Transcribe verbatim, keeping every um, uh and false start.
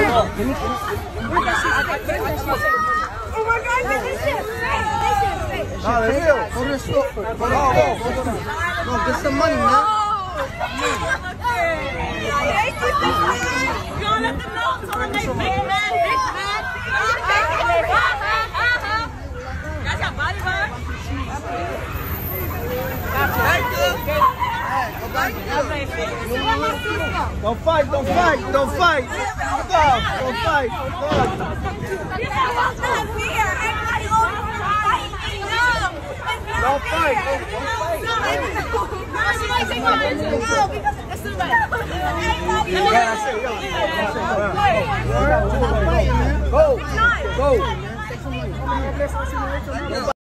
Oh my God, this shit. No, de real. Go to the store. Go, go, go. Go, get some money, man. Y'all let them know. Tell them they big man, big man. Y'all got body bag? Don't fight, don't fight, don't fight. Stop, don't fight. Stop. Don't fight. Go, go.